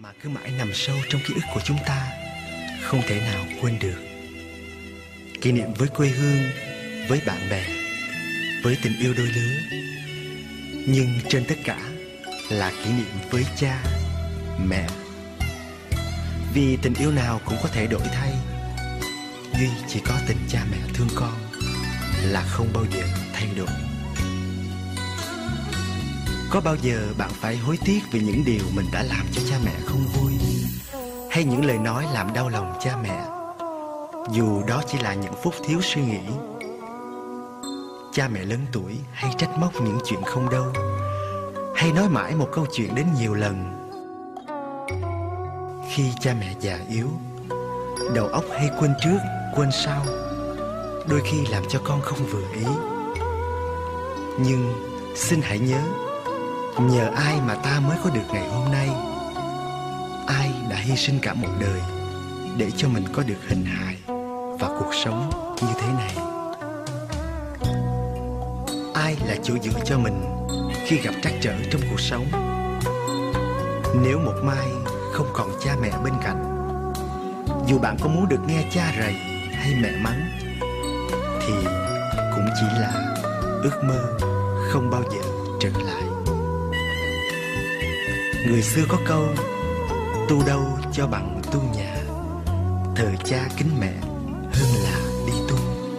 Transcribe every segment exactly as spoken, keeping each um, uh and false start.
mà cứ mãi nằm sâu trong ký ức của chúng ta, không thể nào quên được. Kỷ niệm với quê hương, với bạn bè, với tình yêu đôi lứa. Nhưng trên tất cả là kỷ niệm với cha, mẹ. Vì tình yêu nào cũng có thể đổi thay, duy chỉ có tình cha mẹ thương con là không bao giờ thay đổi. Có bao giờ bạn phải hối tiếc vì những điều mình đã làm cho cha mẹ không vui, hay những lời nói làm đau lòng cha mẹ, dù đó chỉ là những phút thiếu suy nghĩ? Cha mẹ lớn tuổi hay trách móc những chuyện không đâu, hay nói mãi một câu chuyện đến nhiều lần. Khi cha mẹ già yếu, đầu óc hay quên trước, quên sau, đôi khi làm cho con không vừa ý. Nhưng xin hãy nhớ, nhờ ai mà ta mới có được ngày hôm nay? Ai đã hy sinh cả một đời để cho mình có được hình hài và cuộc sống như thế này? Ai là chỗ dựa cho mình khi gặp trắc trở trong cuộc sống? Nếu một mai không còn cha mẹ bên cạnh, dù bạn có muốn được nghe cha rầy hay mẹ mắng, thì cũng chỉ là ước mơ không bao giờ trở lại. Người xưa có câu, tu đâu cho bằng tu nhà, thờ cha kính mẹ hơn là đi tu.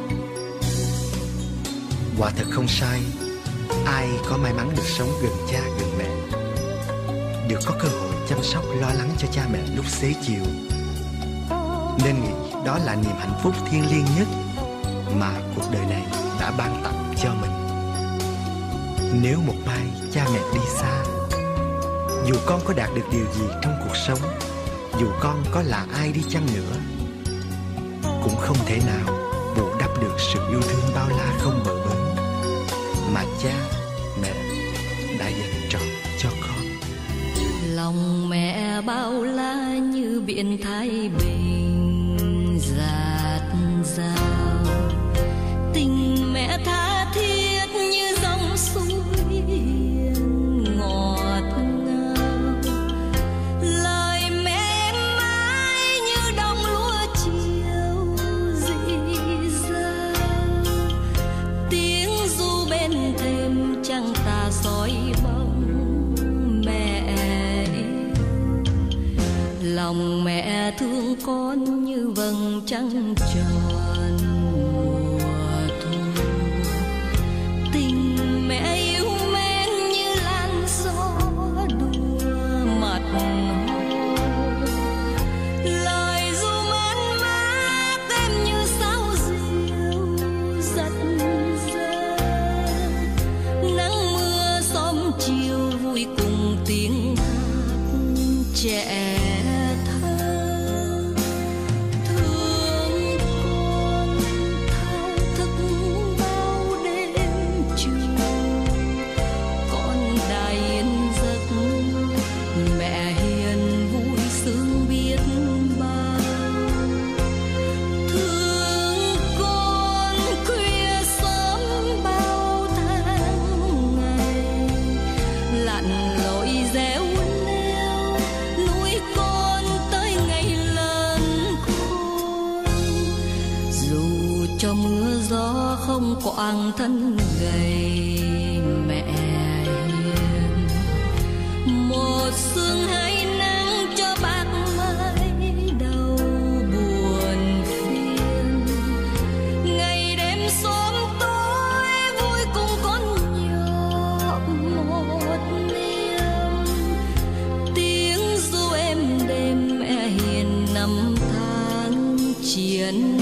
Quả thật không sai, ai có may mắn được sống gần cha gần mẹ, được có cơ hội chăm sóc lo lắng cho cha mẹ lúc xế chiều, nên nghĩ đó là niềm hạnh phúc thiêng liêng nhất mà cuộc đời này đã ban tặng cho mình. Nếu một mai cha mẹ đi xa, dù con có đạt được điều gì trong cuộc sống, dù con có là ai đi chăng nữa, cũng không thể nào bù đắp được sự yêu thương bao la không bờ bến mà cha mẹ đã dành trọn cho con. Lòng mẹ bao la như biển Thái Bình dạt dào, tình mẹ tha thiết như dòng suối hiền ngọt ngào. Lời mẹ êm ái như đồng lúa chiều rì rào, tiếng ru bên thềm trăng tà soi bóng mẹ yêu. Lòng mẹ thương con như vầng trăng tròn mùa thu, tình mẹ yêu mến như làn gió đùa mặt hồ. Lời ru man mát em như sao diều giật giơ, nắng mưa xóm chiều vui cùng tiếng hát trẻ. Cho mưa gió không quàng thân gầy mẹ hiền, một sương hay nắng cho bạc mái đầu buồn phiền. Ngày đêm xóm tối vui cùng con nhỏ một niềm, tiếng ru êm đêm mẹ hiền năm tháng chiến.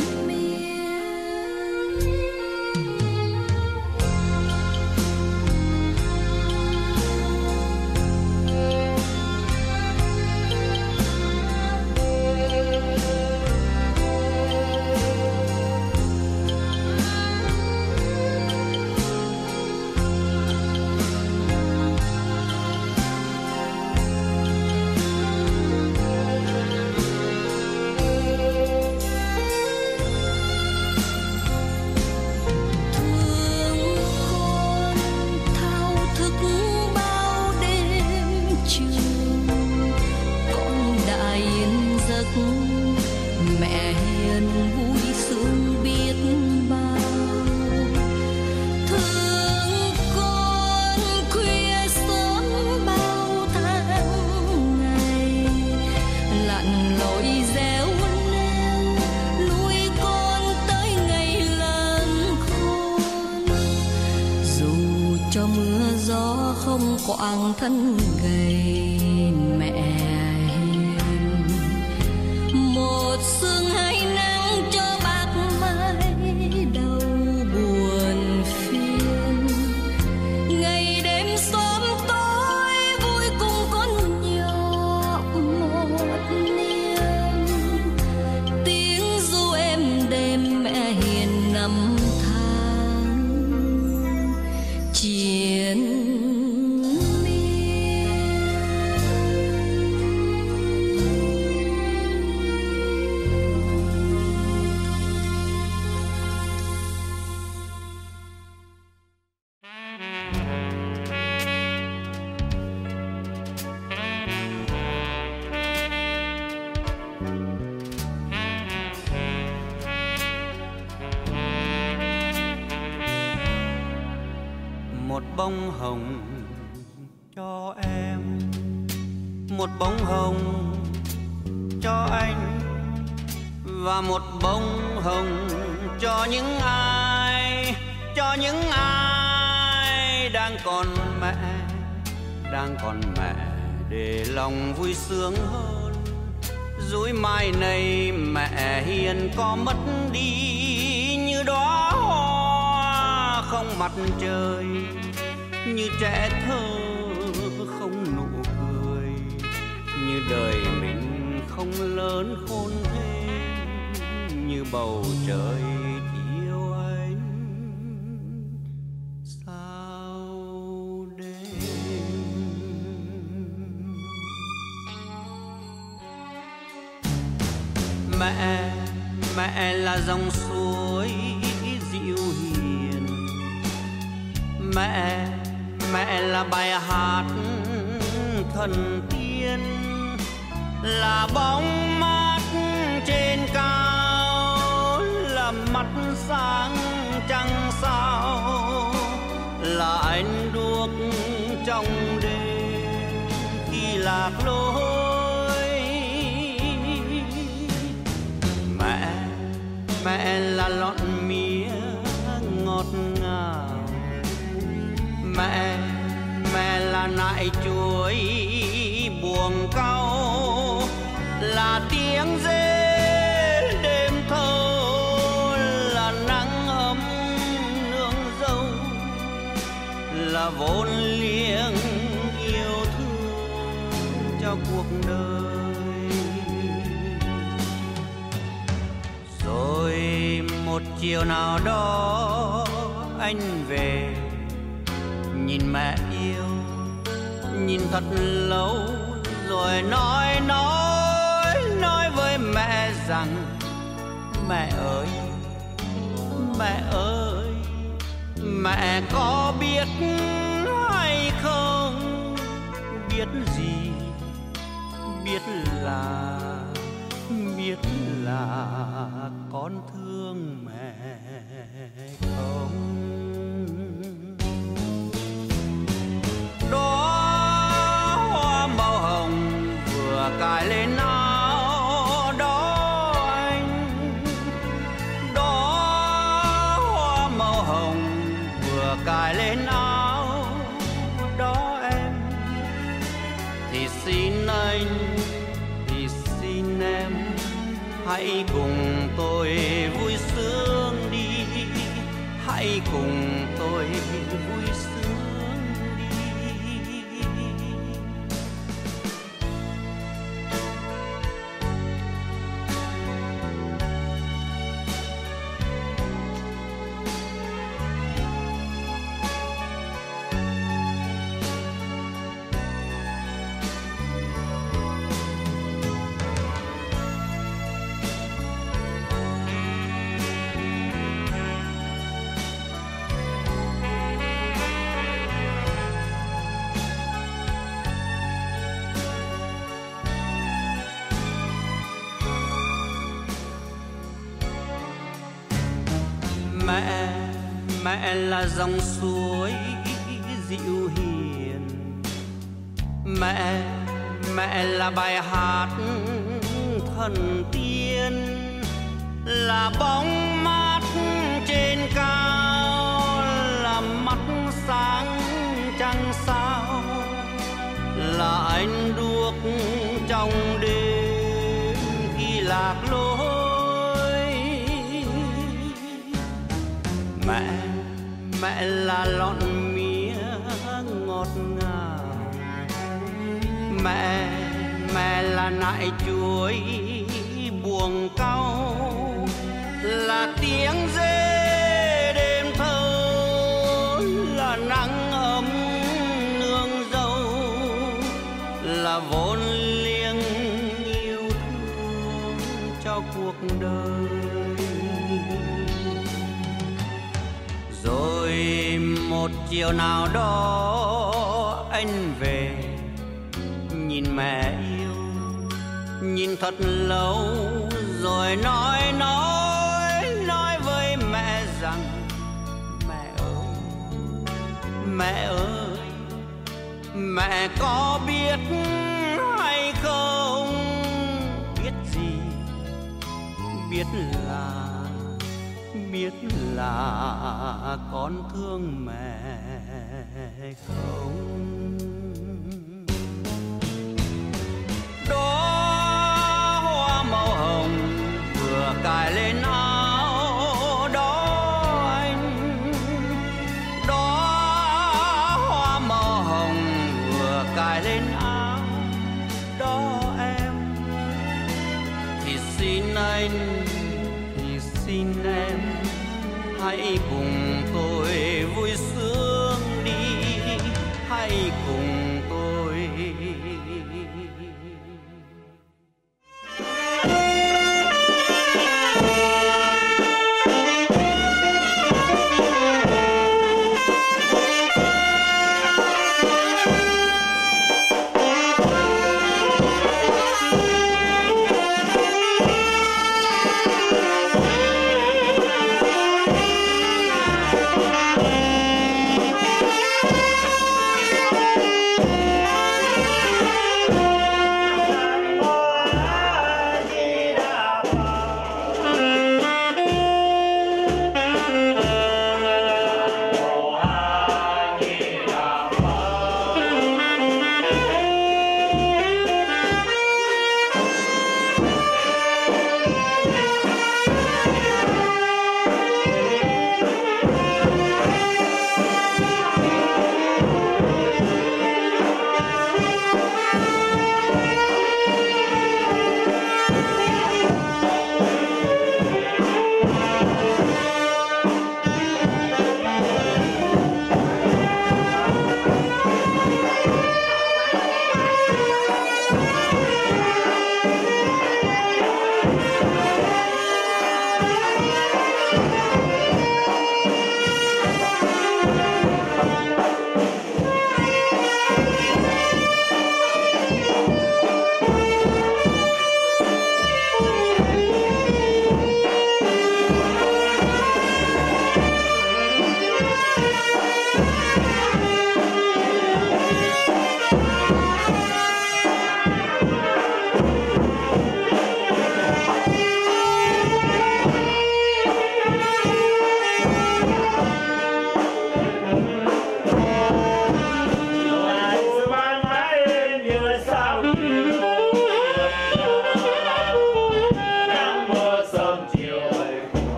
quãng thân gầy mẹ hiền. Một sương hay nắng cho bạc mái đau buồn phiền. Ngày đêm xóm tối vui cùng con nhỏ một niềm. Tiếng ru êm đêm mẹ hiền năm tháng chiến. Một bông hồng cho em, một bông hồng cho anh, và một bông hồng cho những ai, cho những ai đang còn mẹ, đang còn mẹ, để lòng vui sướng hơn. Dối mai này mẹ hiền có mất đi như đóa hoa không mặt trời, như trẻ thơ không nụ cười, như đời mình không lớn khôn thêm, như bầu trời yêu anh sao đêm. Mẹ, mẹ là dòng suối dịu hiền. Mẹ, mẹ là bài hát thần tiên, là bóng mát trên cao, là mắt sáng trăng sao, là ánh đuốc trong đêm khi lạc lối. Mẹ, mẹ là lọn mía ngọt ngào. Mẹ, mẹ là nại chuối buồng cau, là tiếng rê đêm thâu, là nắng ấm nương dâu, là vốn liếng yêu thương cho cuộc đời. Rồi một chiều nào đó anh về, nhìn mẹ yêu, nhìn thật lâu, rồi nói nói nói với mẹ rằng: mẹ ơi, mẹ ơi, mẹ có biết hay không, biết gì, biết là, biết là con thương mẹ không. Đó hoa màu hồng vừa cài lên áo đó anh, đó hoa màu hồng vừa cài lên áo đó em. Thì xin anh, thì xin em, hãy cùng tôi vui sướng đi, hãy cùng tôi vui sướng. Mẹ, mẹ là dòng suối dịu hiền. Mẹ, mẹ là bài hát thần tiên, là bóng mát trên cao, là mắt sáng trăng sao, là ánh đuốc trong đêm khi lạc lối. Mẹ, mẹ là lọn mía ngọt ngào. Mẹ, mẹ là nại chuối buồng cau, là tiếng dê đêm thơ, là nắng ấm nương dâu, là vốn liêng yêu thương cho cuộc đời. Rồi một chiều nào đó anh về nhìn mẹ yêu, nhìn thật lâu rồi nói nói nói với mẹ rằng mẹ ơi, mẹ ơi, mẹ có biết hay không, biết gì, biết là biết là con thương mẹ không. Đó hoa màu hồng vừa cài lên áo đó anh, đó hoa màu hồng vừa cài lên áo đó em. Thì xin anh, thì xin em, hãy cùng tôi vui sướng đi, hãy cùng tôi.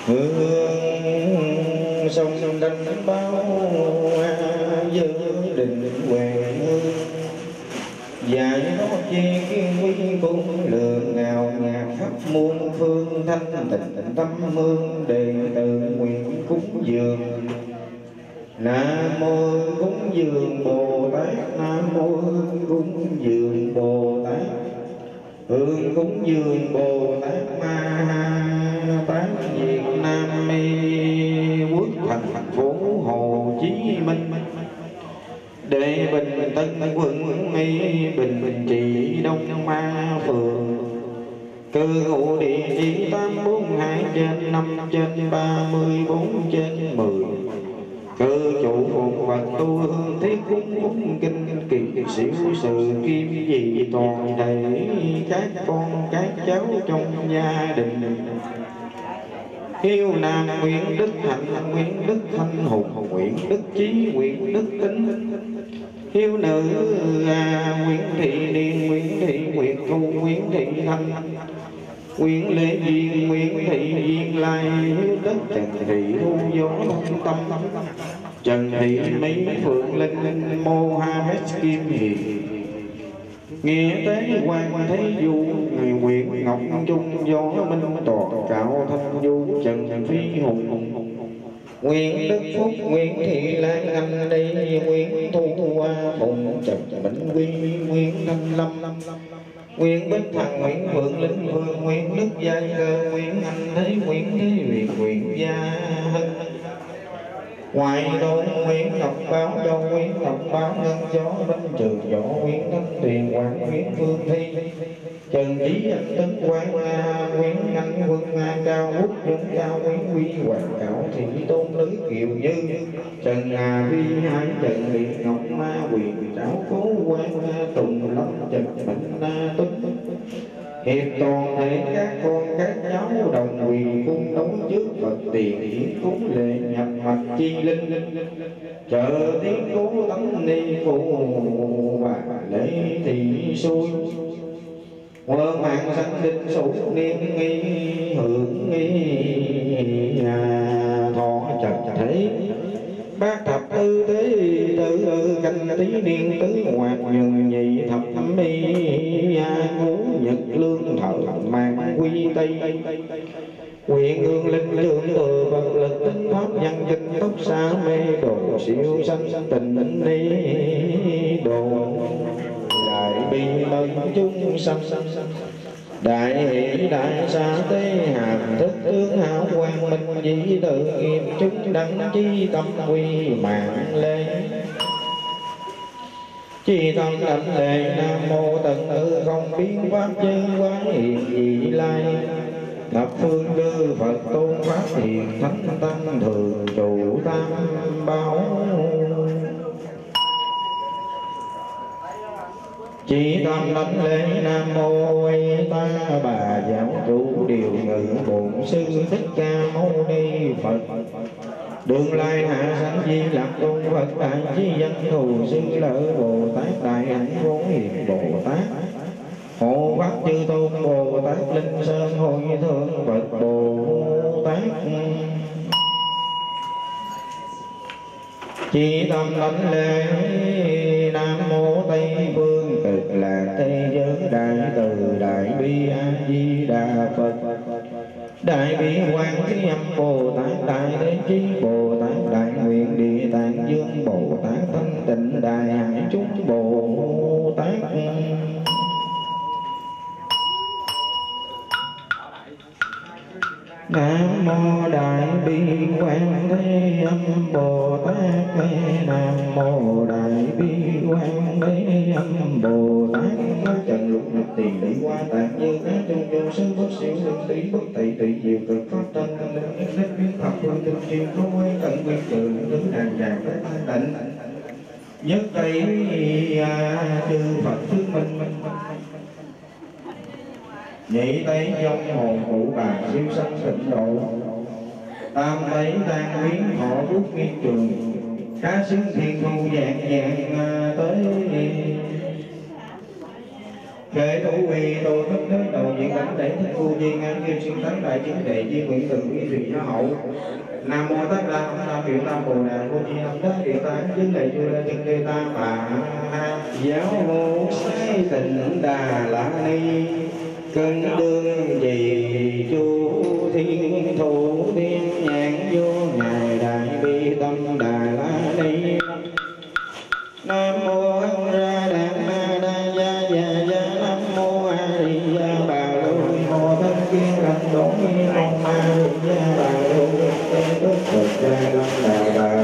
hương sông đánh bao giữ đình hoàng hương dạy nó chi kiên quý cung lượng ngào ngạt khắp muôn phương thanh tịnh tâm hương đệ tử nguyện cúng dường. Nam mô cúng dường Bồ Tát, Nam mô cúng dường Bồ Tát, hương cúng dường Bồ Tát Ma Tát Việt Nam quốc thành phố Hồ Chí Minh. Để Bình Tân quận Mỹ Bình Bình Trị Đông Ma phường, cư ngụ địa chỉ tám bốn hai trên năm trên ba mươi bốn trên mười. Cư chủ phụng vật tu hương thiết cúng cúng kinh kỳ xỉu sự kim gì toàn thể các con các cháu trong gia đình. Hiếu nam nguyện đức hạnh, nguyện đức thanh hùng, nguyện đức chí, nguyện đức tính. Hiếu nữ à, nguyện thị niên, nguyện thị nguyện thu, nguyện thị thanh, nguyện lễ duyên, nguyện thị duyên lai. Hiếu đất trần thị thu gió thông tâm, trần thị mấy phượng linh mô ha hết kim hiền. Nghĩa tế quan thế du, người nguyện ngọc trung gió minh toàn cạo thanh du. Trần phi hùng nguyện đức phúc, nguyện thị lan anh đây, nguyện thu hoa phụng trần bình quy, nguyện thanh lâm, nguyện bích thằng, nguyện phượng linh phương, nguyện đức gia cơ, nguyện anh thế, nguyện thế nguyện, nguyện gia hân. Ngoại đô nguyện ngọc báo châu, nguyện ngọc báo ngân gió minh trường gió, nguyện thanh tuyền quảng, nguyện phương thi trần trí anh tấn quán, nguyện anh quân nga cao quốc dung cao, nguyện quy hoàng cảo thị tôn lưới kiều như. Trần hà vi hai trần điện ngọc ma quyền trảo cố quan tùng lâm trần bệnh na tuấn. Hiệp toàn thể các con các cháu đồng quỳ cung đấu trước Phật tiền hiến cúng lễ nhập mặt chi linh. Chờ tiếng cố tánh ni phụ và lễ thị xuôi. Quơ mạng sanh đinh sủ niên nghi hưởng nghi nhà thọ trật thế. Bát thập tư tế tự canh tí niên tứ hoạt nhường nhị thập thẩm mi ngũ nhật lương thợ mang quy tây. Nguyện hương linh lương từ vật lực tính pháp nhân kinh tốc xa mê đồ siêu sanh tình ni đồ. Đại bi mân chúng sanh đại hỷ đại sa tế hàm thức tướng hảo quang minh dĩ tự nghiệp chúng đăng chi tâm quy mạng lễ. Chi tâm đảnh lễ nam mô tận hư không biến pháp chư quán hiện dị lai. Thập phương chư Phật tôn pháp hiền thánh tăng thường trụ tam bảo. Chỉ tâm đảnh lễ nam mô A Ta Bà giáo chủ điều ngự bổn sư thích ca mâu ni Phật. Đường lai hạ sanh di lạc tôn Phật đại chí dân thù sư lợi Bồ Tát đại hạnh vô hiền Bồ Tát. Hộ pháp chư tôn Bồ Tát linh sơn hội thượng Phật Bồ Tát. Chỉ tâm đảnh lễ nam mô Tây phương cực lạc thế giới đại từ đại bi a di đà Phật. Đại bi quan thế âm Bồ Tát đại thế chí Bồ Tát đại nguyện địa tạng dương Bồ Tát thanh tịnh đại hải chúng Bồ Tát. Nam mô đại bi quan thế âm Bồ Tát. Nam mô đại bi quan thế âm Bồ Tát. Trần lục nhật tiền đi qua tạng như á trung vô sư bất xỉu lương tỷ bất tị tị diệu cực pháp tân tân linh nhất nhất biến thập phương tinh chuyên có quay tận nguyên trường tứ đàn tràng cái thanh tịnh nhất đây chư Phật chứng minh. Nhị tây trong hồn cụ bà siêu sanh tịnh độ. Tam tây tan biến họ rút nguyên trường. Cá xứng thiên thu dạng dạng tới. khởi thủ quy tô thức thế đầu diện cảnh để thích phu di ngang kim xuyên tấn đại chính đệ di nguyện từng quy thủy gia hậu. Nam mô Tất Đa Nam Hiệu Tam Bồ Đề Vô Di Âm Tất Địa Tán Chứng Lệ Chư Lê Chân Đê Ta Bà Giáo Hộ Sai Tịnh Đà La Ni cân đương gì chu thiên thủ thiên nhãn vô ngài đại bi tâm Đà La Ni. Nam mô An Ra Đàn Na Đa Gia Gia Gia Nam mô A Di Đà Bà Lô Mô Thân Kiên Lành Đốn Nghi Mong A Di Đà Bà Lô Tên Đức Phật Cha Lâm Đà Bà.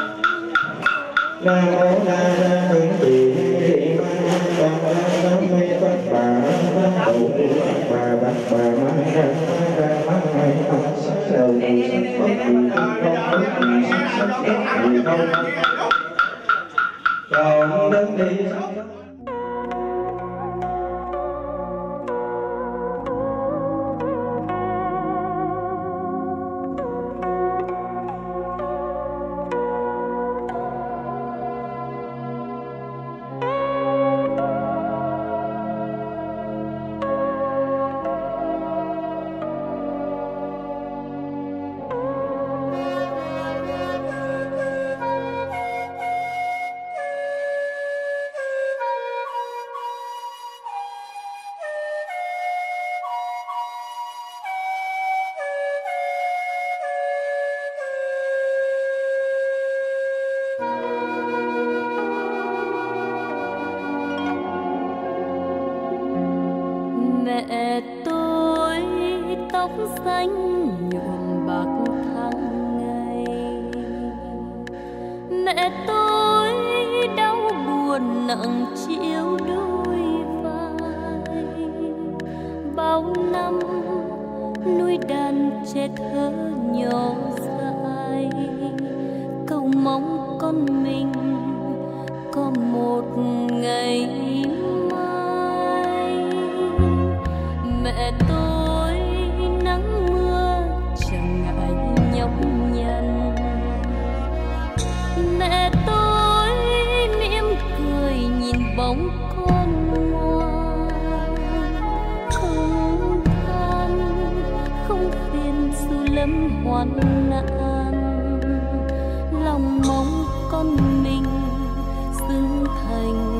Nam mô A Ra Hưng Trì Thị Ma Đà Đà Đà Mê Tất Bà Đà Tụ Bà Bạc Bà Ma Đà Ma Đà Ma Đà Ma Sắc Đầu Sắc Bất Kỳ Không Bất Kỳ Sắc Bất Kỳ Không Còn đất đi mẹ tôi tóc xanh nhuộm bạc tháng ngày, mẹ tôi đau buồn nặng chiếu đôi vai, bao năm nuôi đàn trẻ thơ nhỏ dại, cầu mong con mình có một ngày mẹ tôi nắng mưa chẳng ngại nhọc nhằn, mẹ tôi mỉm cười nhìn bóng con ngoan, không than không phiền dù lâm hoạn nạn, lòng mong con mình xứng thành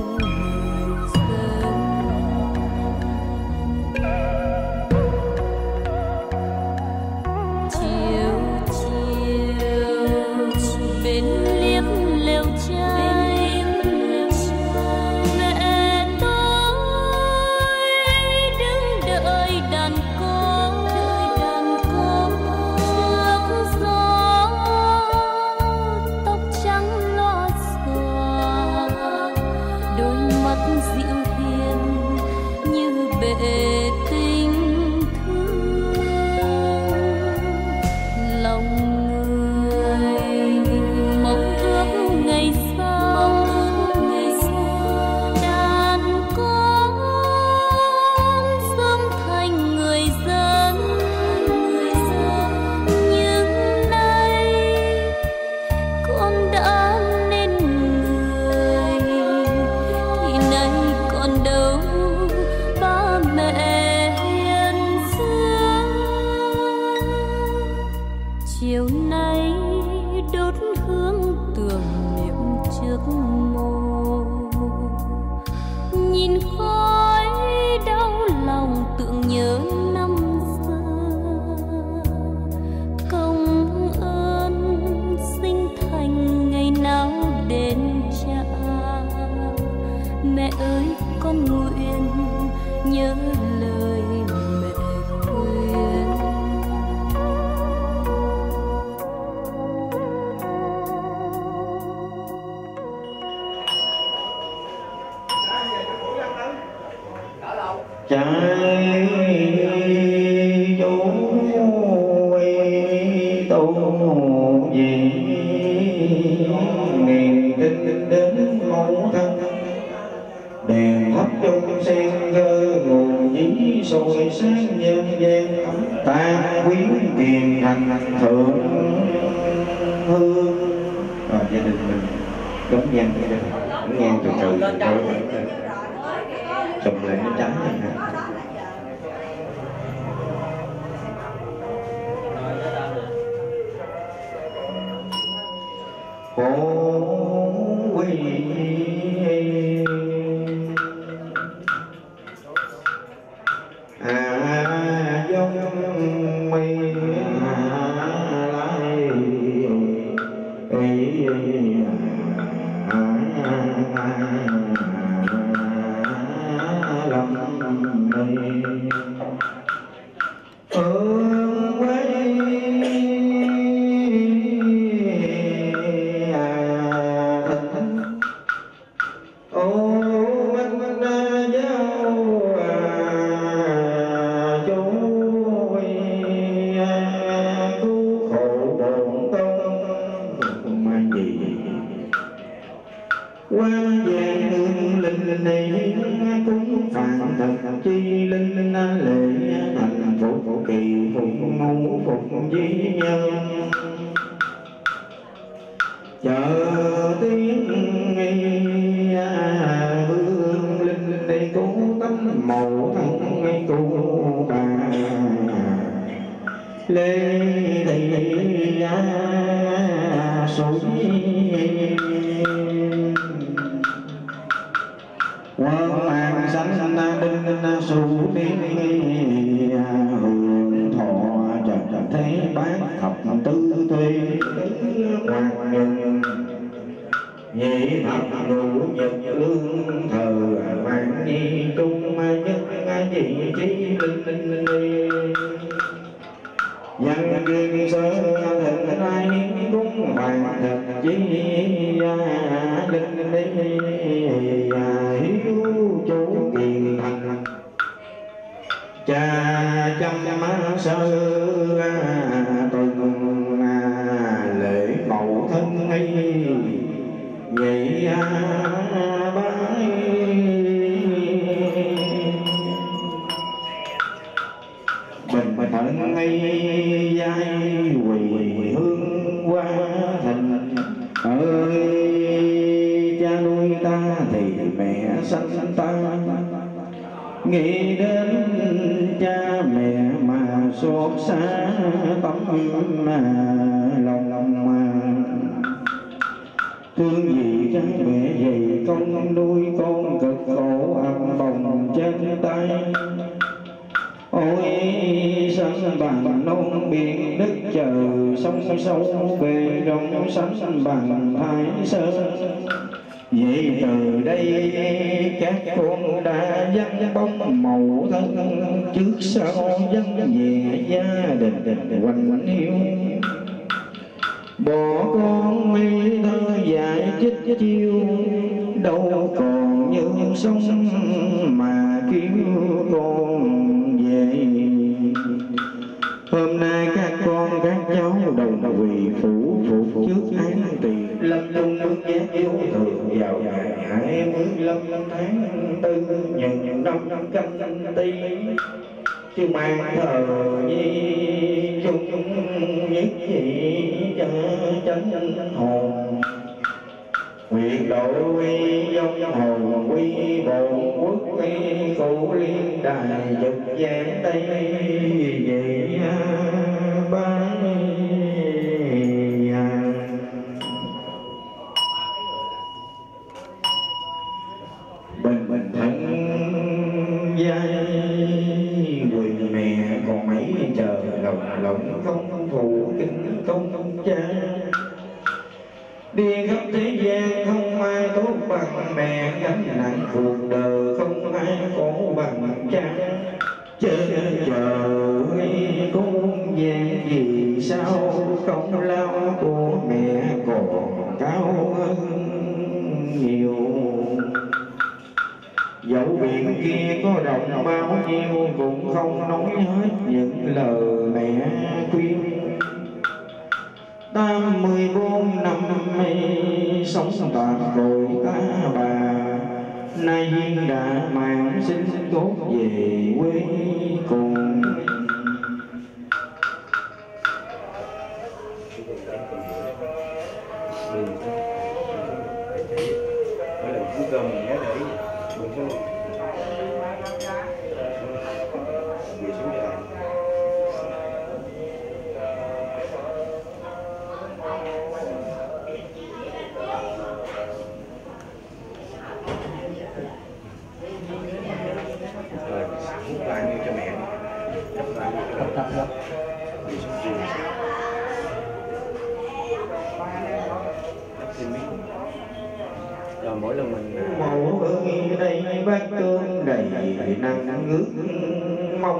nắng ngước mong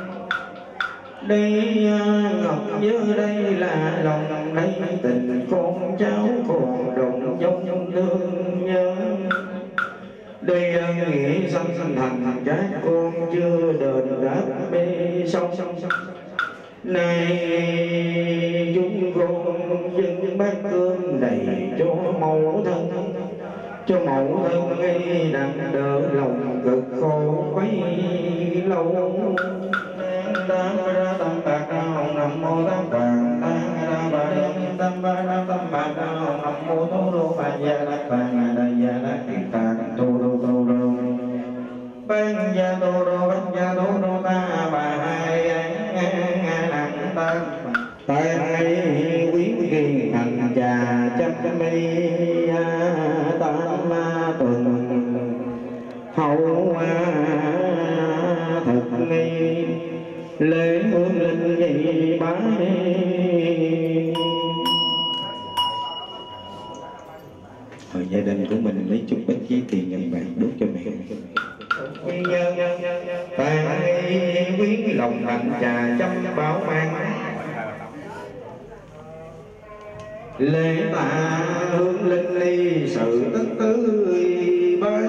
đây ngọc nhớ đây là lòng đây tình con cháu còn đồng dông thương nhớ đây ân nghĩa sanh sanh thành các con chưa đền đáp bê sông nay chúng con dân bát cơm đầy cho mẫu thân cho mẫu thân ngay đặng đỡ lòng cực khổ quấy lâu tam ra tam bạc đao nam mô tam bạc tam ra ba tam ba tam bạc đao nam mô tô đô ba gia la bàn đại gia la kiệt tạng tô đô tô đô ban gia tô đô ban gia tô đô ta bà hai nặng tam tay quý kiên thành trà chấp mi tam ma tuần hậu thực nghi lễ hương linh nhị bái ở gia đình của mình lấy chút bánh chí tiền nhân bạc đốt cho mẹ. tay quý lòng thành trà chăm bảo mang lễ tạ hương linh ly sự tất tươi bái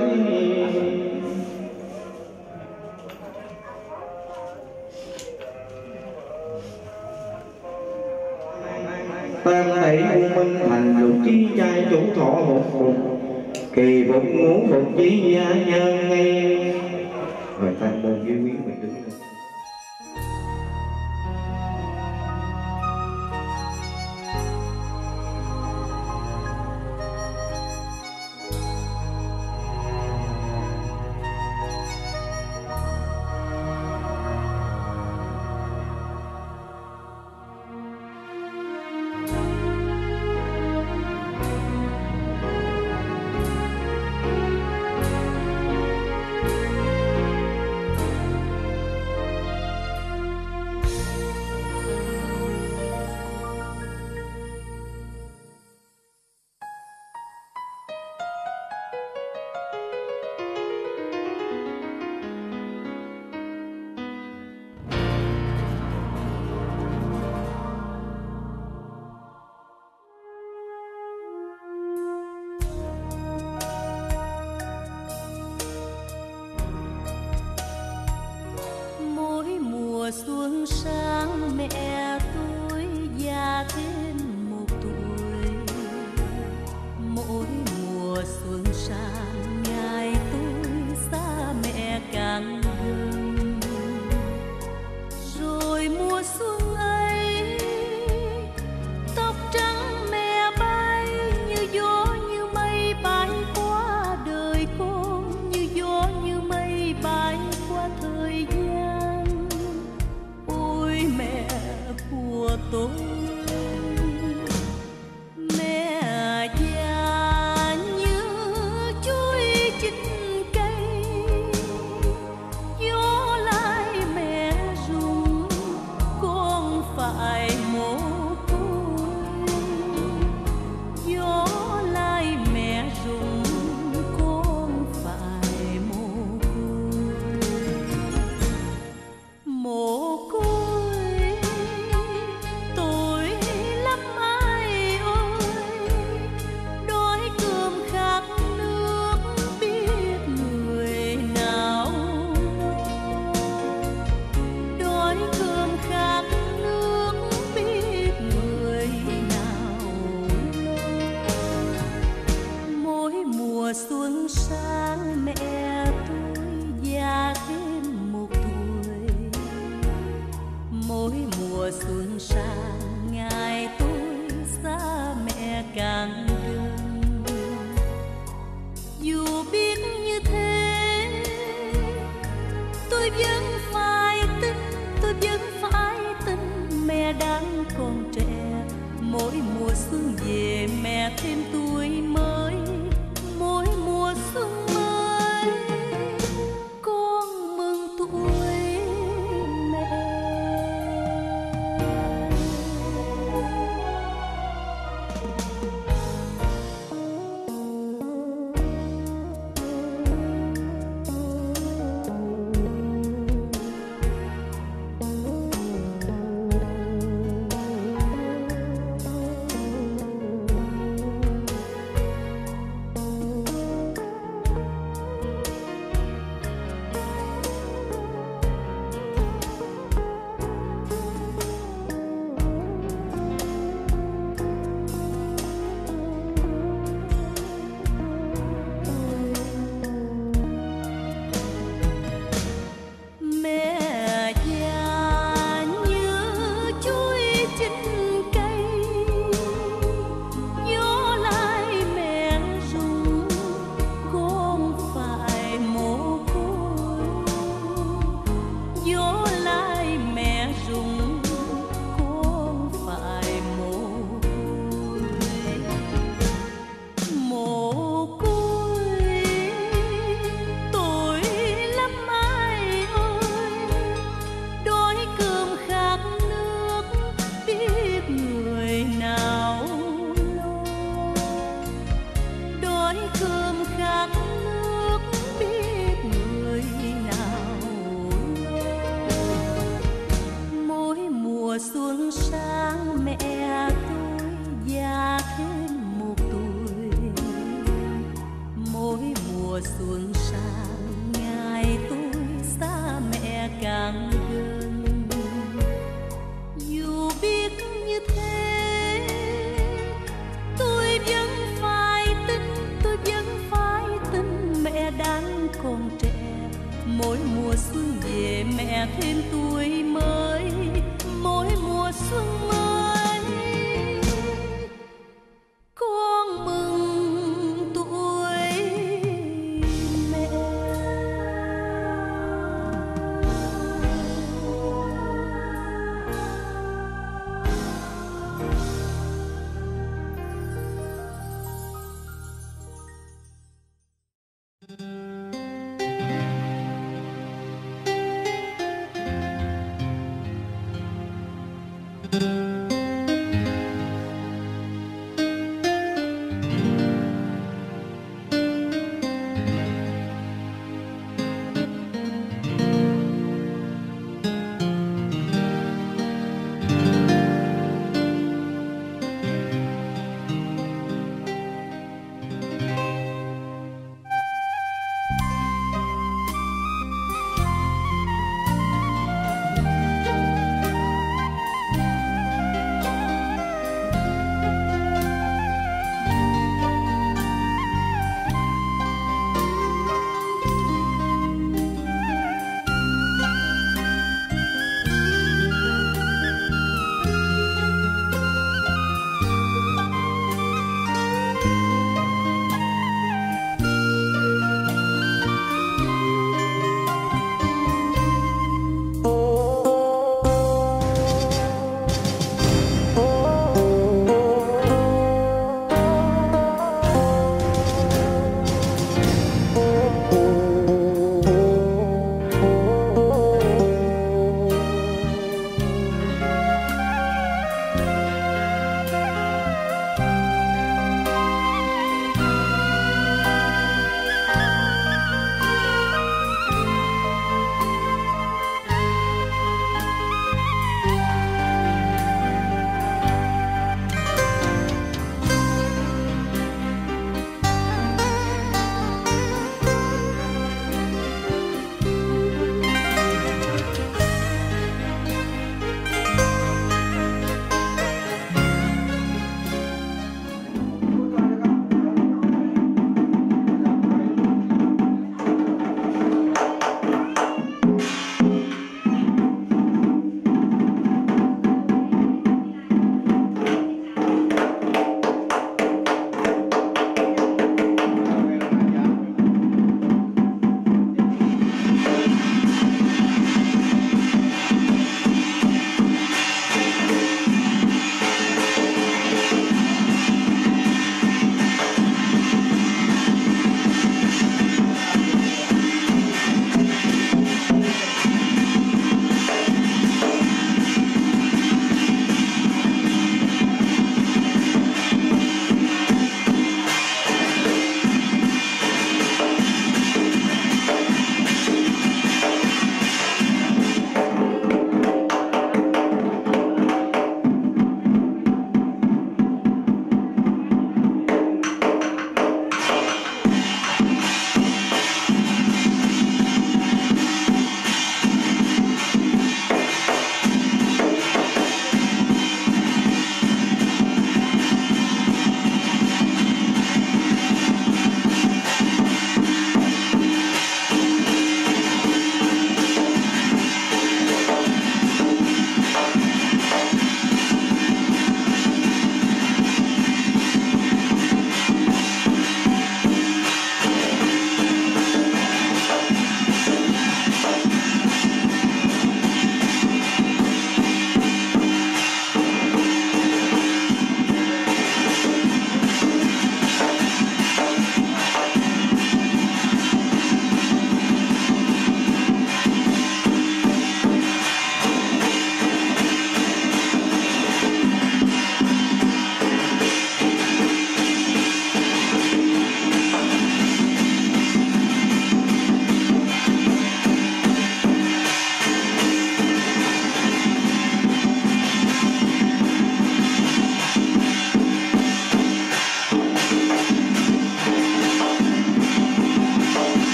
tam thể u minh thành lục chí trai chủ thọ một phục kỳ phục ngũ phục chí gia nhân ngay rồi tam môn với quý mình đứng lên. Xuân sang mẹ tôi già thêm một tuổi, mỗi mùa xuân sang ngày tôi xa mẹ càng gần, rồi mùa xuân ấy tóc trắng mẹ bay như gió như mây bay qua đời con, như gió như mây bay qua thời gian. Mẹ của tôi, mẹ già như chuối chín cây, gió lai mẹ rung con phải mồ côi, gió lai mẹ rung con phải mồ côi, mồ côi. Tôi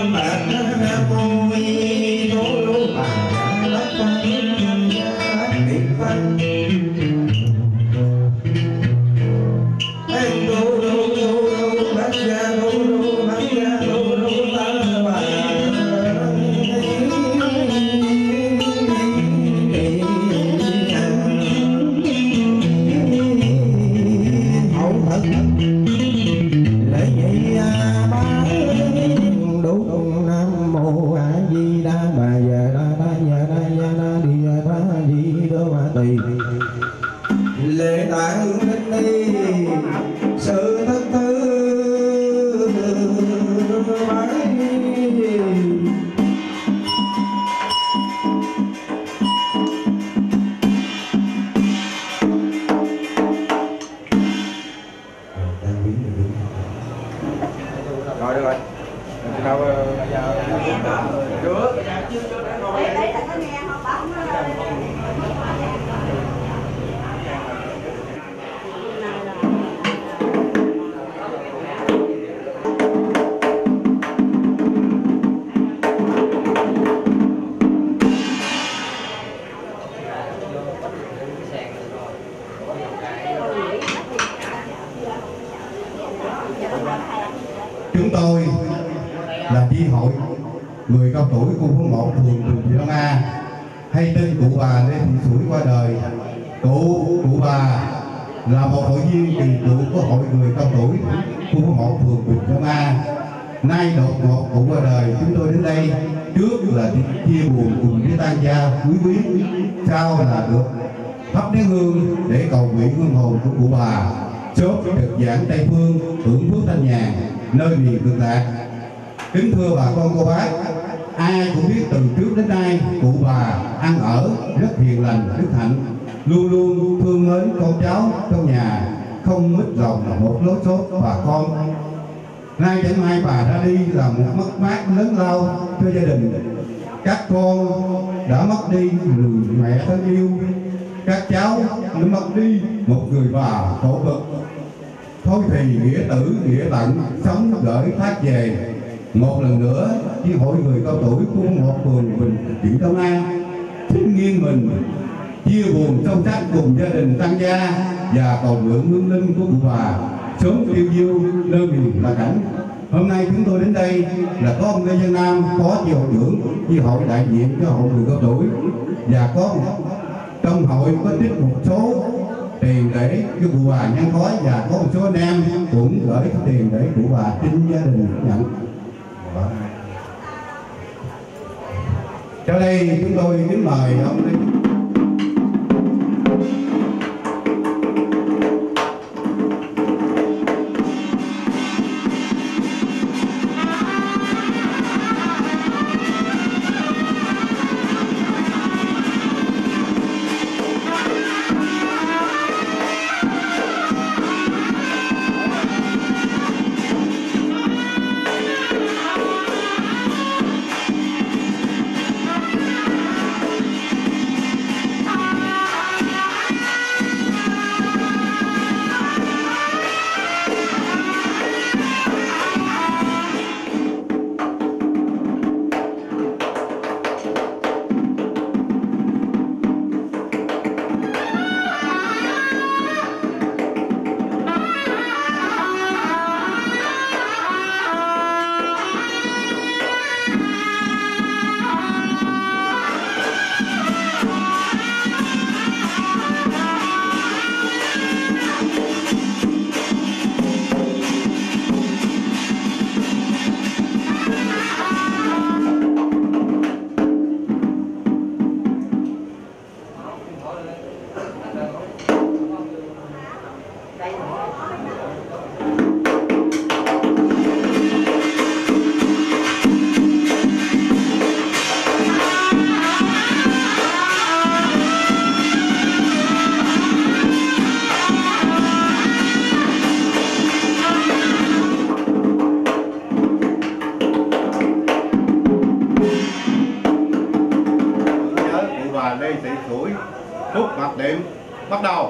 Chúng tôi là chi hội người cao tuổi khu phố một phường Bình Trị Đông A, hay tin cụ bà Lê Thị Sủi qua đời. Cụ cụ bà là một hội viên kỳ cựu của hội người cao tuổi khu phố một phường Bình Trị Đông A. Nay đột ngột cụ qua đời, chúng tôi đến đây trước là chia buồn cùng với tang gia quý quý, sau là được thắp nén hương để cầu nguyện hương hồn của cụ bà chốt trực giảng Tây Phương hưởng phước thanh nhàn nơi miền cực lạc. Kính thưa bà con cô bác, ai cũng biết từ trước đến nay cụ bà ăn ở rất hiền lành đức hạnh, luôn luôn thương mến con cháu trong nhà, không mít lòng một lối sốt bà con. Nay chẳng may bà ra đi là một mất mát lớn lao cho gia đình. Các con đã mất đi người mẹ thân yêu, các cháu đã mất đi một người bà khổ cực. Thôi thì nghĩa tử nghĩa tận sống gửi phát về. Một lần nữa chi hội người cao tuổi của một phường Bình Trị Đông A xin nghiêng mình chia buồn sâu sắc cùng gia đình tang gia và cầu nguyện hương linh của cụ bà sớm tiêu diêu nơi miền là cảnh. Hôm nay chúng tôi đến đây là có ông Lê Văn Nam, phó chi hội trưởng chi hội đại diện cho hội người cao tuổi, và có trong hội có trích một số tiền để cho cụ bà nhang khói, và có một số anh em cũng gửi tiền để cụ bà xin gia đình nhận. Cho đây chúng tôi kính mời ông Lê. Lê Thị Sủi, phút mặc niệm bắt đầu.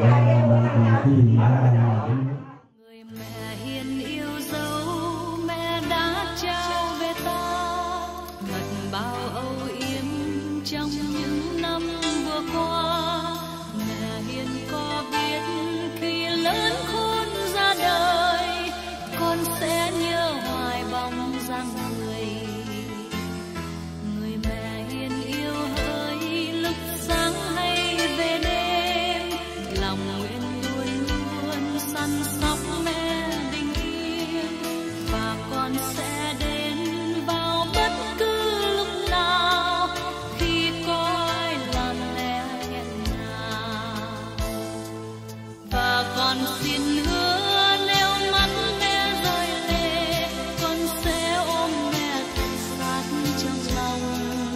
Người mẹ hiền yêu dấu, mẹ đã trao về ta thật bao âu yếm trong những năm vừa qua. Mẹ hiền có biết khi lớn khôn ra đời, con sẽ nhớ hoài bóng dáng người. Người mẹ hiền yêu hỡi lúc sáng hay về đêm, lòng nguyện luôn luôn săn sóc mẹ bình yên, và con sẽ đến vào bất cứ lúc nào khi có ai làm mẹ nghẹn ngào. Và con xin hứa nếu mắt mẹ rơi lệ, con sẽ ôm mẹ thật sát trong lòng.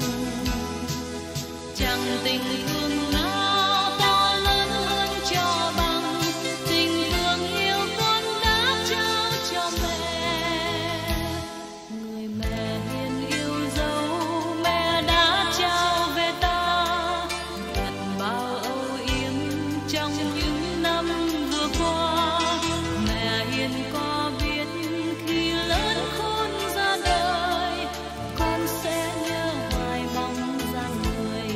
Chẳng tình thương nào to lớn hơn cho bằng tình thương yêu con đã trao cho mẹ. Người mẹ hiền yêu dấu, mẹ đã trao về ta thật bao âu yếm trong những năm vừa qua. Mẹ hiền có biết khi lớn khôn ra đời, con sẽ nhớ hoài bóng dáng người.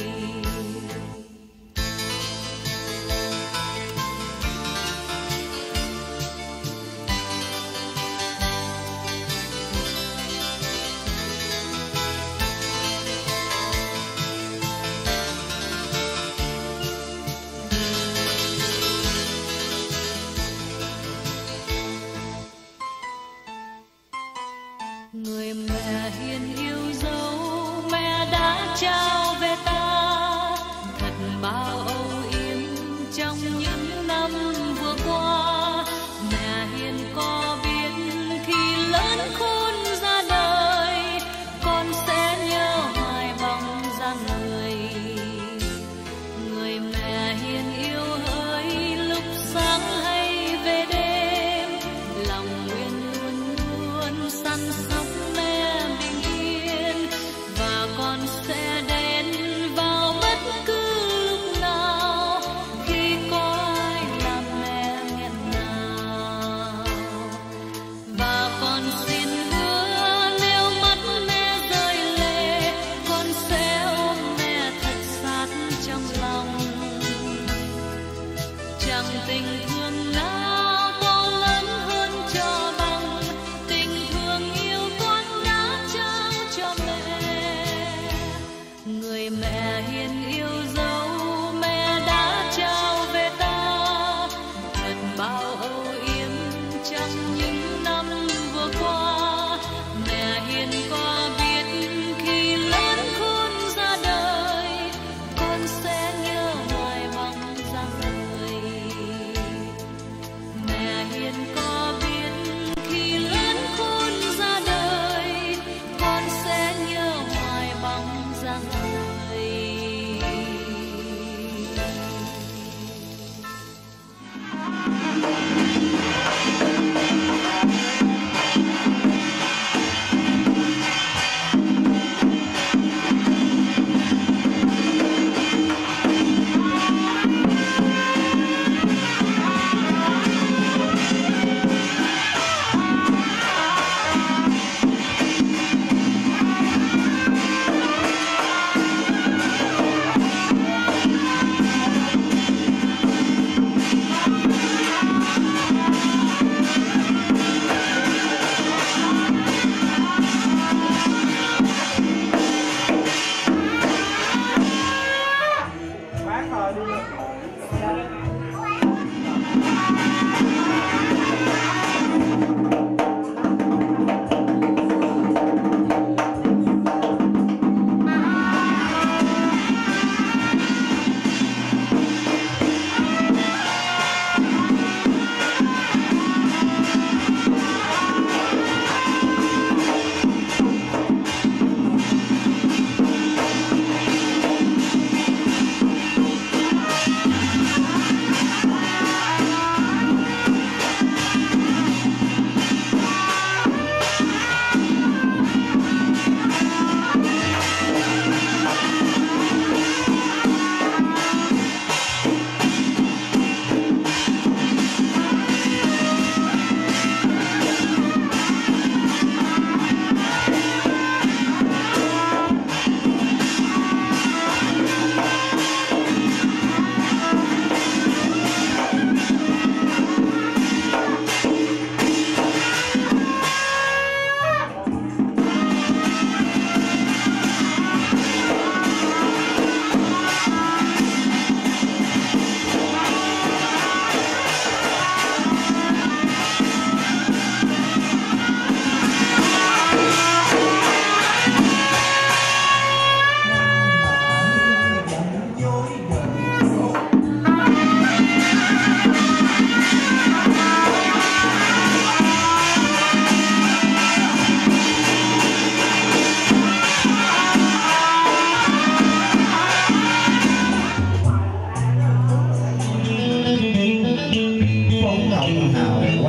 Người mẹ hiền yêu dấu, mẹ đã trao về ta thật bao âu yếm trong những năm vừa qua. Mẹ hiền có biết khi lớn khôn ra đời, con sẽ nhớ hoài bóng dáng người. Người mẹ hiền yêu hỡi lúc sáng hay về đêm, lòng nguyện luôn luôn săn sóc mẹ bình yên, và con sẽ đến vào bất cứ lúc nào khi có ai làm mẹ nghẹn ngào. Và con xin hứa nếu mắt mẹ rơi lệ, con sẽ ôm mẹ thật sát trong lòng. Chẳng tình thương nào to lớn hơn cho bằng tình thương yêu con đã trao cho mẹ. Người mẹ hiền yêu dấu, mẹ đã trao về ta thật bao âu yếm trong những năm vừa qua. Mẹ hiền có biết khi lớn khôn ra đời, con sẽ nhớ hoài bóng dáng người.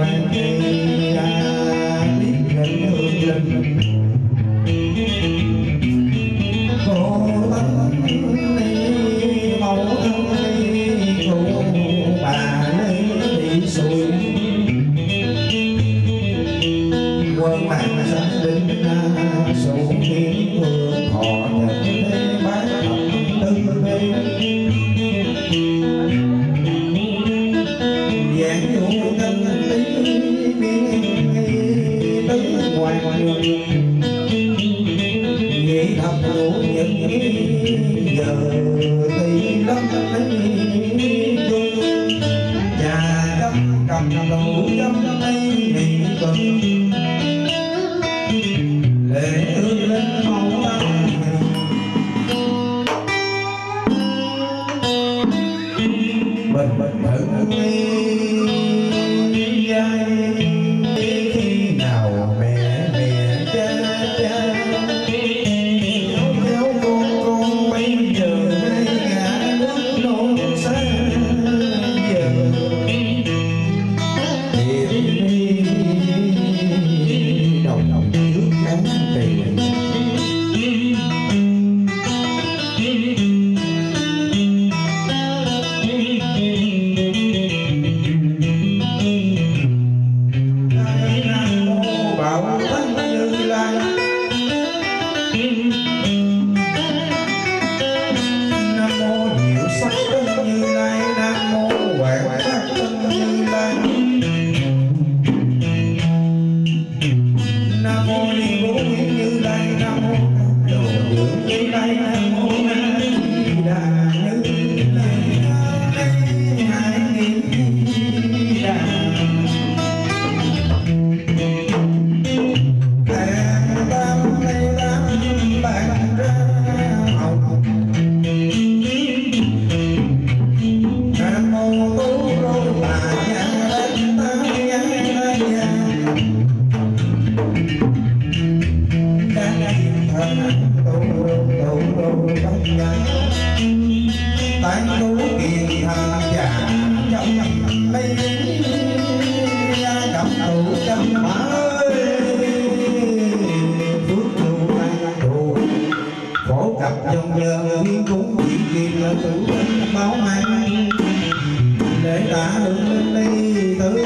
quan đi biết gần hương linh cô tánh đi mẫu thân đi cụ bà lấy đi xuôi quân mạng sáng linh số kiến vương họ nhận thế bái thập tư bên dạng dụ canh tí biên tứ hoàng nghĩ thập đủ những giờ thì lắm lấy chung nhà cấm cầm đủ chấm lấy nghị cần lễ hương lên màu tăng bình bình thử dai khi nào mẹ mẹ cha cha kéo kéo con con bây giờ hai ngã nước non xa giờ tìm đi đồng đồng trước cánh tiền bảo thánh Như Lai nam mô diệu sắc thân Như Lai nam mô quảng pháp thân Như Lai nam mô ni bố nguyện Như Lai nam mô đồ dưỡng Như Lai nam mô A Di Đà Như Lai hai nghìn đà tán tú kiền hành giả trong lấy đậm tụ trăm mã phước lưu an thù phổ cập dòng giờ viên cúng vị kiền là tử báo mang để tạ hương lên ly tử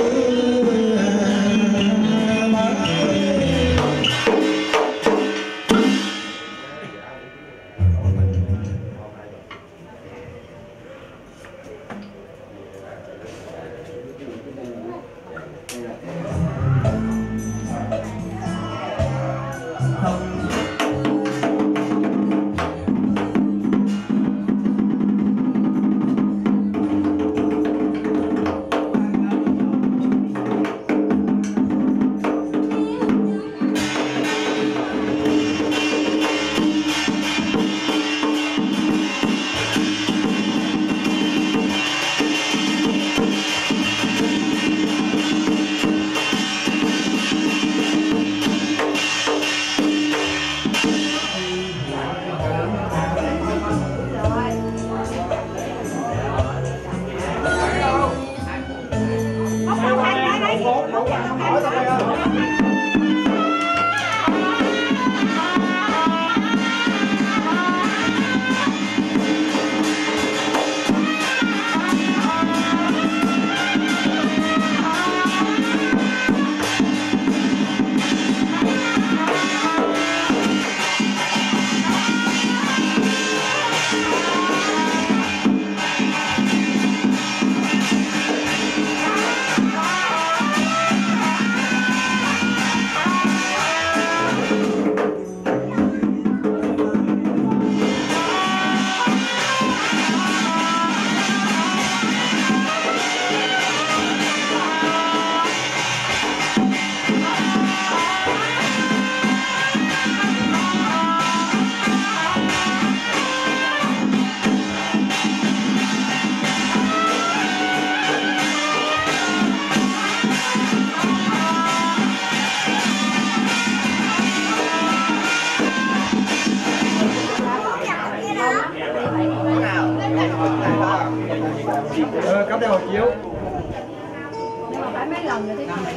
Ờ, cắm đeo hộ chiếu. phải mấy lần rồi thì không phải.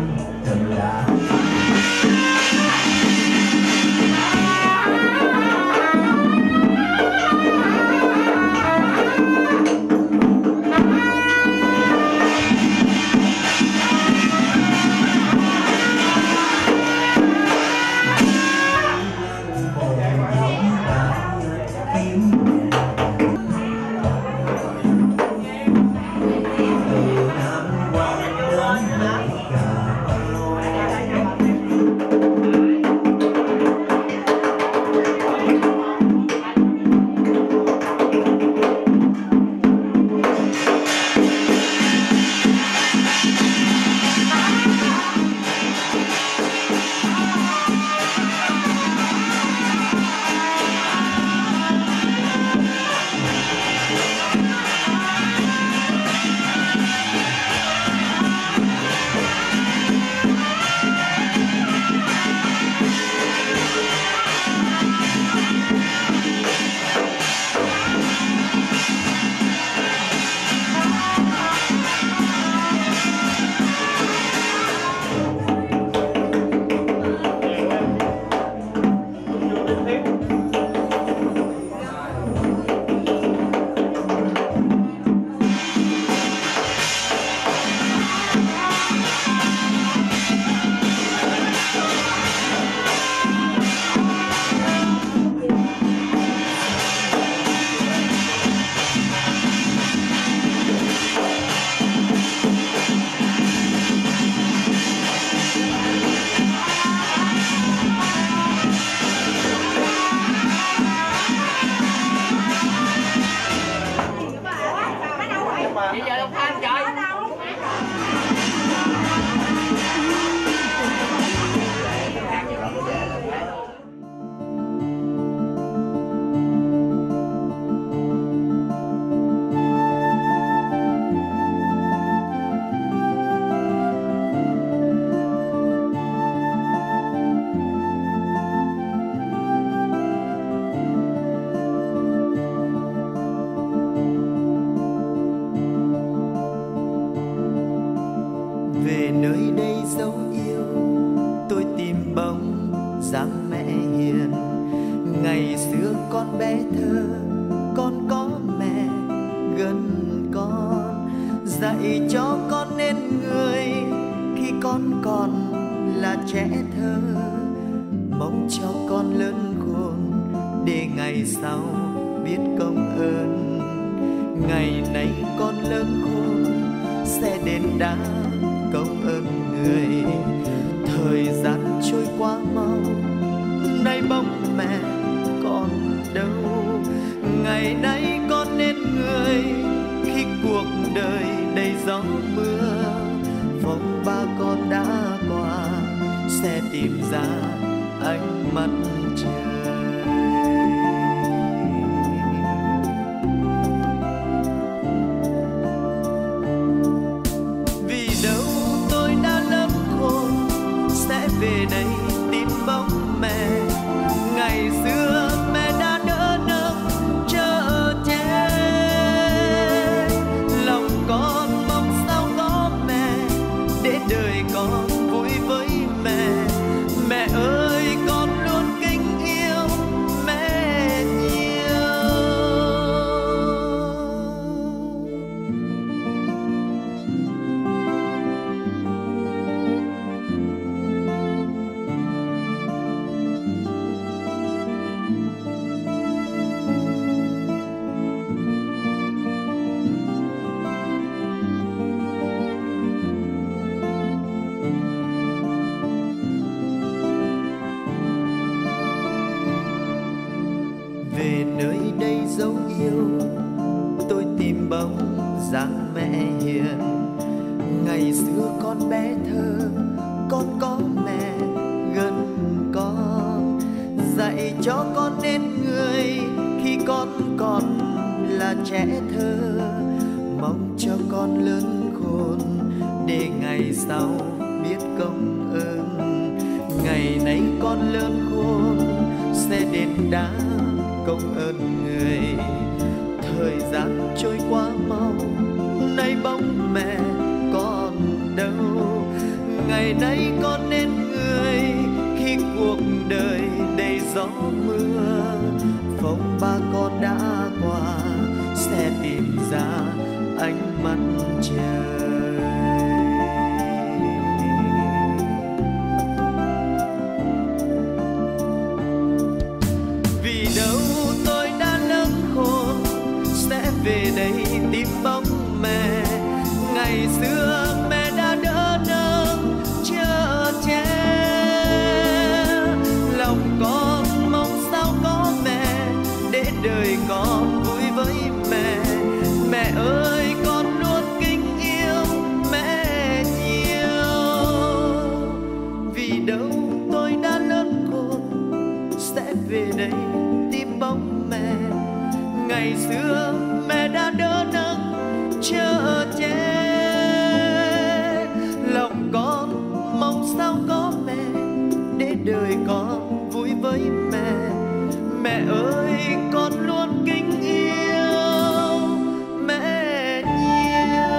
Về nơi đây dấu yêu, tôi tìm bóng dáng mẹ hiền. Ngày xưa con bé thơ, con có mẹ gần con, dạy cho con nên người khi con còn là trẻ thơ. Mong cho con lớn khôn để ngày sau biết công ơn. Ngày nay con lớn khôn sẽ đền đáp công ơn người. Thời gian trôi qua mau, nay bóng mẹ còn đâu. Ngày nay con nên người khi cuộc đời đầy gió mưa. Phong ba con đã qua sẽ tìm ra ánh mắt trời. Vì đâu tôi đã lớn khôn sẽ về đây tìm bóng mẹ. Ngày xưa mẹ đã đỡ nâng chở che. Lòng con mong sao có mẹ để đời con vui với mẹ. Mẹ ơi con luôn kính yêu mẹ nhiều. Về nơi đây dấu yêu, tôi tìm bóng dáng mẹ hiền. Ngày xưa con bé thơ, con có mẹ gần con, dạy cho con nên người khi con còn là trẻ thơ. Mong cho con lớn khôn để ngày sau biết công ơn. Ngày nay con lớn khôn sẽ đền đáp công ơn người. Thời gian trôi qua mau, nay bóng mẹ còn đâu. ngày nay con nên người khi cuộc đời đầy gió mưa. Phong ba con đã qua sẽ tìm ra ánh mắt trời. Vì đâu tôi đã lớn khôn sẽ về đây tìm bóng mẹ. Ngày xưa mẹ đã đỡ nâng chở che, lòng con mong sao có mẹ để đời con vui với mẹ. Mẹ ơi con luôn kính yêu mẹ nhiều. Vì đâu tôi đã lớn khôn sẽ về đây tìm bóng mẹ. Ngày xưa mẹ đã đỡ nâng chở che, lòng con mong sao có mẹ để đời con vui với mẹ. Mẹ ơi con luôn kính yêu mẹ nhiều.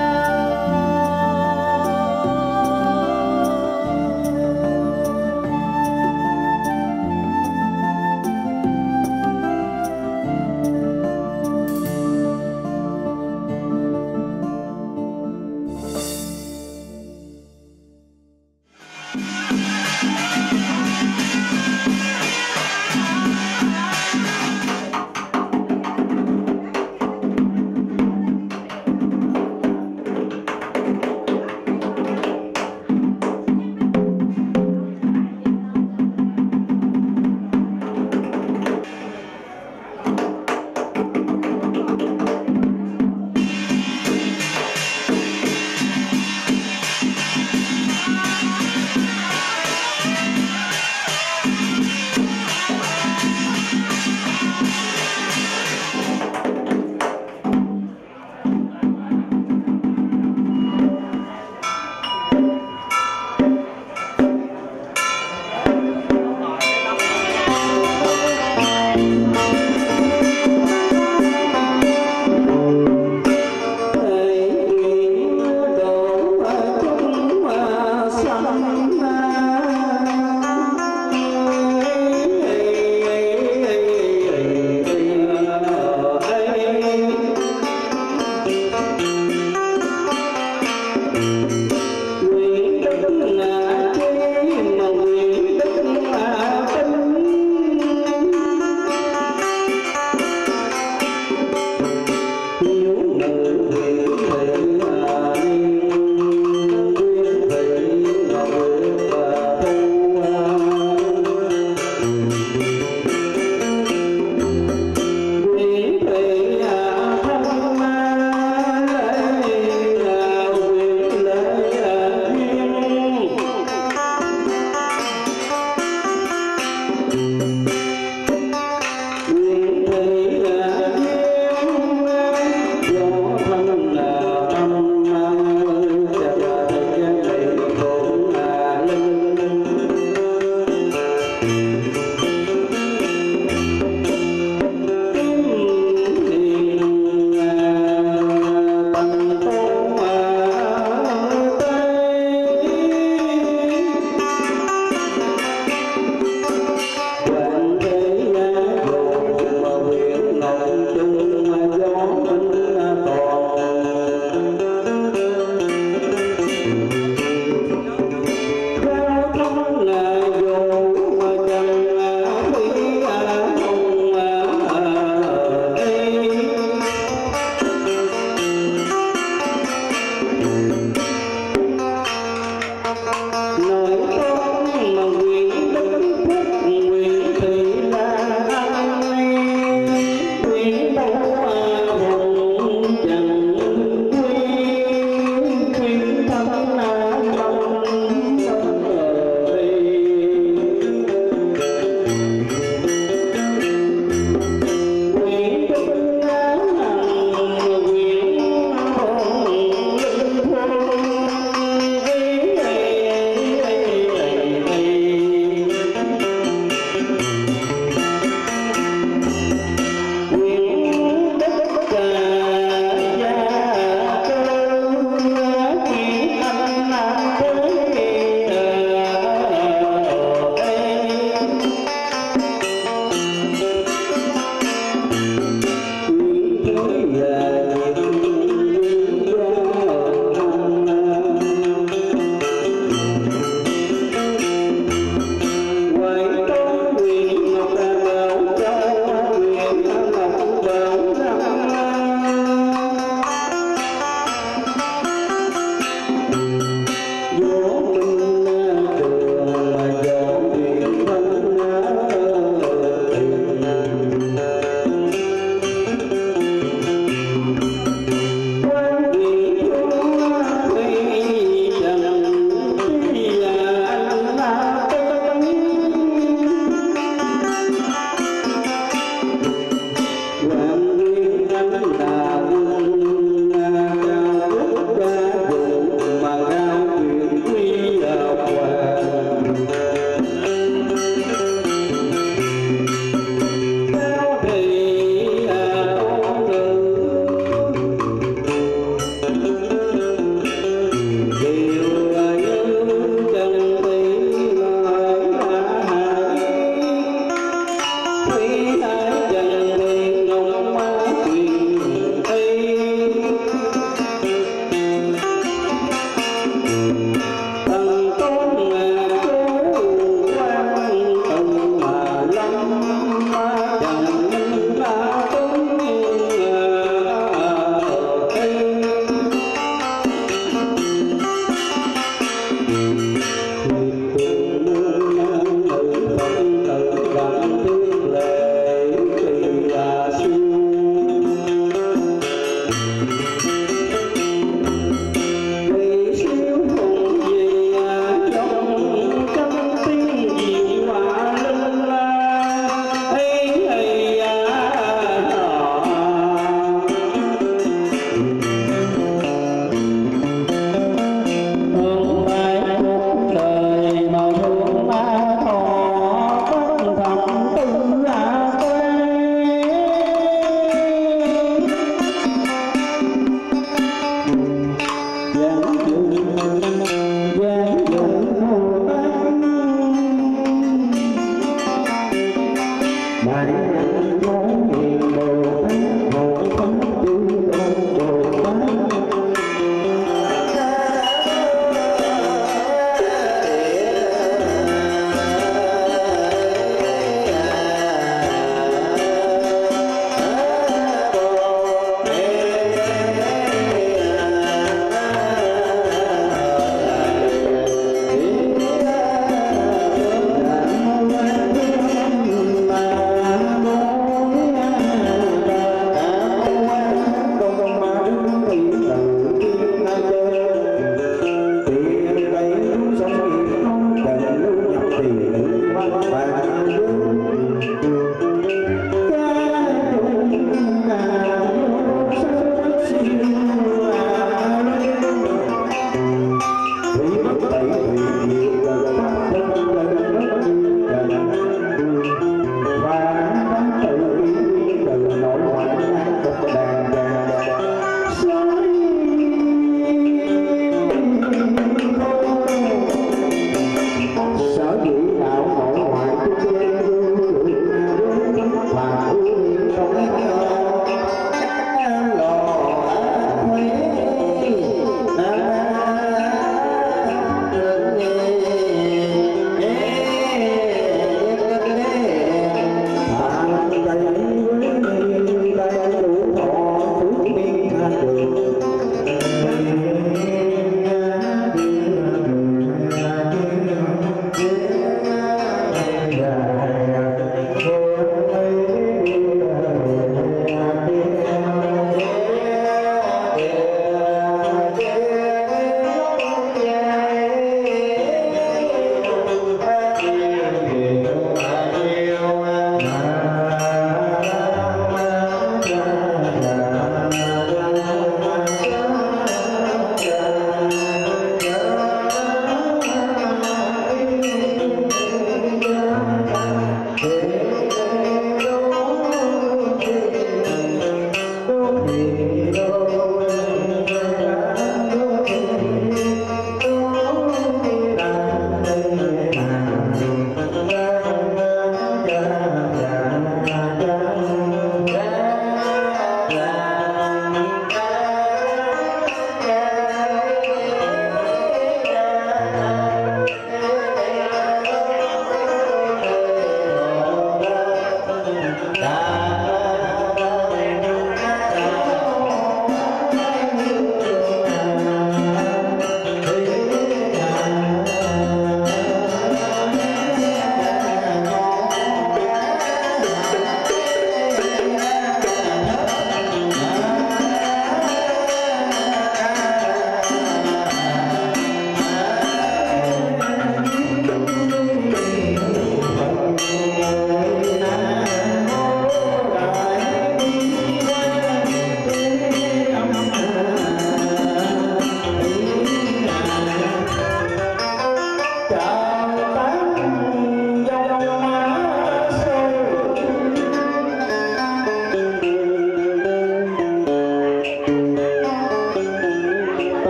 Hãy subscribe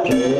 trời